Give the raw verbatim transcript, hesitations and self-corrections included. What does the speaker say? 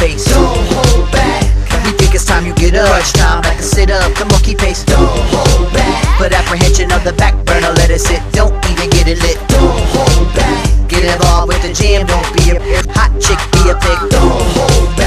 face. Don't hold back. We think it's time you get up. Crunch time like a sit up, come on keep pace. Don't hold back. Put apprehension on the back burner, let it sit. Don't even get it lit. Don't hold back. Get involved with the jam, don't be a hot chick, be a pig. Don't hold back.